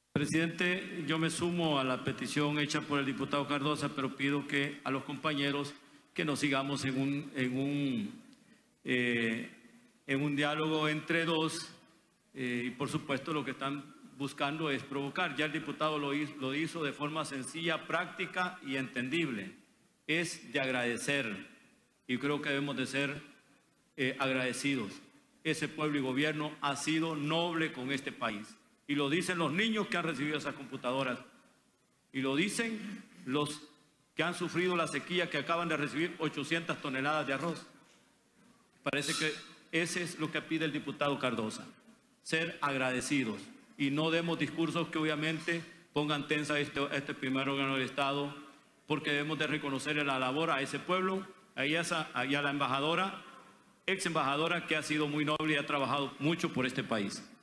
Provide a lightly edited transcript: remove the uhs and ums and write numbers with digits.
Presidente, yo me sumo a la petición hecha por el diputado Cardosa, pero pido que a los compañeros que nos sigamos en un diálogo entre dos y por supuesto lo que están buscando es provocar. Ya el diputado lo hizo de forma sencilla, práctica y entendible. Es de agradecer y creo que debemos de ser agradecidos. Ese pueblo y gobierno ha sido noble con este país. Y lo dicen los niños que han recibido esas computadoras. Y lo dicen los que han sufrido la sequía, que acaban de recibir 800 toneladas de arroz. Parece que ese es lo que pide el diputado Cardosa. Ser agradecidos. Y no demos discursos que obviamente pongan tensa este primer órgano del Estado, porque debemos de reconocer la labor a ese pueblo, a la embajadora, ex embajadora, que ha sido muy noble y ha trabajado mucho por este país.